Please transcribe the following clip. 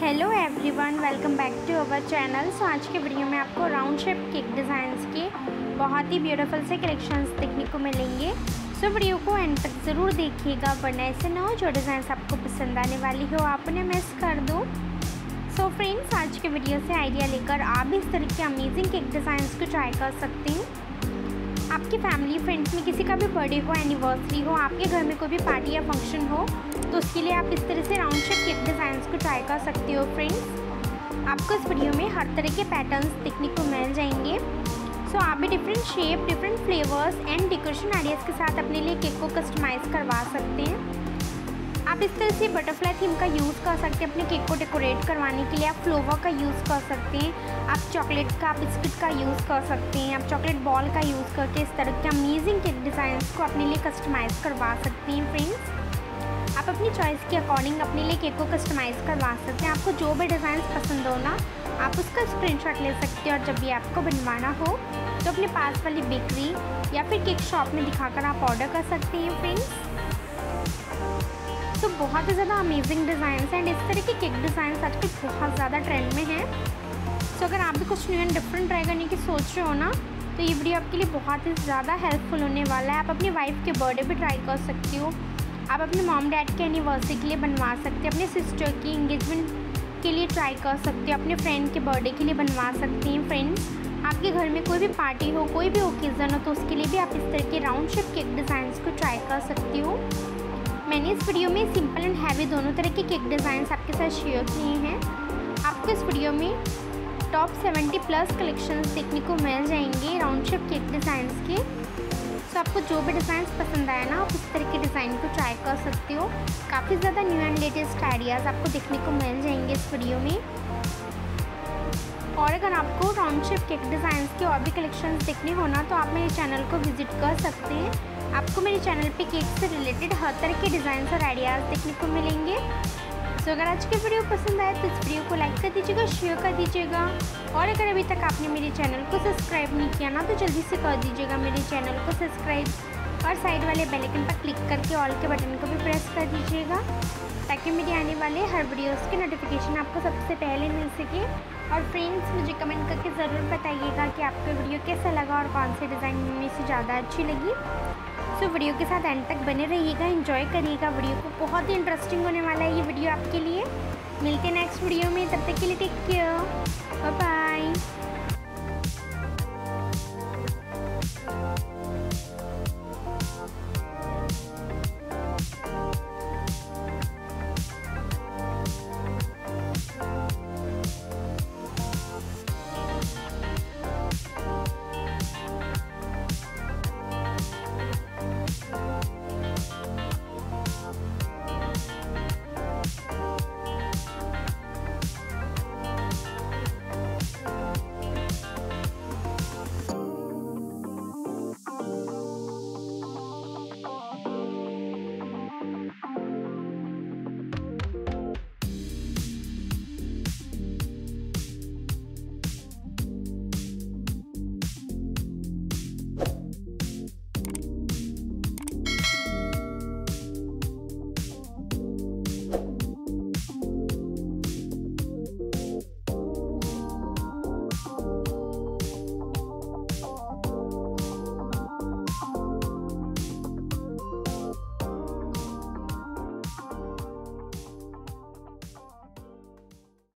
Hello everyone, welcome back to our channel. So आज के video में आपको राउंड शेप केक डिज़ाइंस के बहुत ही ब्यूटीफुल से कलेक्शंस देखने को मिलेंगे। सो वीडियो को एंड तक ज़रूर देखिएगा, वरना ऐसे ना हो जो डिज़ाइंस आपको पसंद आने वाली हो आप उन्हें मिस कर दो। सो फ्रेंड्स, आज के वीडियो से आइडिया लेकर आप भी इस तरह के अमेजिंग केक डिज़ाइंस को ट्राई कर सकते हैं। आपकी फैमिली फ्रेंड्स में किसी का भी बर्थडे हो, एनिवर्सरी हो, आपके घर में कोई भी पार्टी या फंक्शन हो, तो उसके लिए आप इस तरह से राउंड शेप केक डिज़ाइंस को ट्राई कर सकते हो। फ्रेंड्स, आपको इस वीडियो में हर तरह के पैटर्न्स देखने को मिल जाएंगे। सो आप भी different shape, different flavours and decoration ideas के साथ अपने लिए केक को कस्टमाइज़ करवा सकते हैं। आप इस तरह से बटरफ्लाई थीम का यूज़ कर सकते हैं अपने केक को डेकोरेट करवाने के लिए। आप फ्लोवर का यूज़ कर सकते हैं, आप चॉकलेट का, बिस्किट का यूज़ कर सकते हैं, आप चॉकलेट बॉल का यूज़ करके इस तरह के अमेजिंग केक डिज़ाइंस को अपने लिए कस्टमाइज़ करवा सकते हैं। फ्रेंड्स, आप अपनी चॉइस के अकॉर्डिंग अपने लिए केक को कस्टमाइज़ करवा सकते हैं। आपको जो भी डिज़ाइन पसंद हो ना, आप उसका स्क्रीनशॉट ले सकते हैं और जब भी आपको बनवाना हो तो अपने पास वाली बेकरी या फिर केक शॉप में दिखाकर आप ऑर्डर कर सकते हैं। फ्रेंड्स, तो बहुत ही ज़्यादा अमेजिंग डिज़ाइंस एंड इस तरह के केक डिज़ाइंस आजकल बहुत ज़्यादा ट्रेंड में हैं। सो अगर आप भी कुछ न्यू एंड डिफरेंट ट्राई करने की सोच रहे हो ना, तो ये वीडियो आपके लिए बहुत ही ज़्यादा हेल्पफुल होने वाला है। आप अपनी वाइफ के बर्थडे पे ट्राई कर सकती हो, आप अपने मॉम डैड के एनिवर्सरी के लिए बनवा सकते हैं, अपने सिस्टर की इंगेजमेंट के लिए ट्राई कर सकते हो, अपने फ्रेंड के बर्थडे के लिए बनवा सकते हैं। फ्रेंड्स, आपके घर में कोई भी पार्टी हो, कोई भी ओकेज़न हो, तो उसके लिए भी आप इस तरह के राउंड शेप केक डिज़ाइंस को ट्राई कर सकती हो। मैंने इस वीडियो में सिंपल एंड हैवी दोनों तरह के केक डिज़ाइंस आपके साथ शेयर किए हैं। आपको इस वीडियो में टॉप 70+ कलेक्शंस देखने को मिल जाएंगे राउंड शेप केक डिज़ाइंस के। तो आपको जो भी डिज़ाइंस पसंद आए ना, आप उस तरह के डिज़ाइन को ट्राई कर सकते हो। काफ़ी ज़्यादा न्यू एंड लेटेस्ट आइडियाज़ आपको देखने को मिल जाएंगे इस वीडियो में। और अगर आपको राउंड शेप केक डिज़ाइंस के और भी कलेक्शंस देखने हो ना, तो आप मेरे चैनल को विजिट कर सकते हैं। आपको मेरे चैनल पे केक से रिलेटेड हर तरह के डिज़ाइंस और आइडियाज़ देखने को मिलेंगे। तो अगर आज की वीडियो पसंद आए तो इस वीडियो को लाइक कर दीजिएगा, शेयर कर दीजिएगा। और अगर अभी तक आपने मेरे चैनल को सब्सक्राइब नहीं किया ना, तो जल्दी से कर दीजिएगा मेरे चैनल को सब्सक्राइब और साइड वाले बेल आइकन पर क्लिक करके ऑल के बटन को भी प्रेस कर दीजिएगा, ताकि मेरे आने वाले हर वीडियोज़ की नोटिफिकेशन आपको सबसे पहले मिल सके। और फ्रेंड्स, मुझे कमेंट करके ज़रूर बताइएगा कि आपको वीडियो कैसा लगा और कौन सी डिज़ाइन में से ज़्यादा अच्छी लगी। सो वीडियो के साथ एंड तक बने रहिएगा, एंजॉय करिएगा वीडियो को, बहुत ही इंटरेस्टिंग होने वाला है ये वीडियो आपके लिए। मिलते हैं नेक्स्ट वीडियो में, तब तक के लिए टेक केयर, बाय बाय।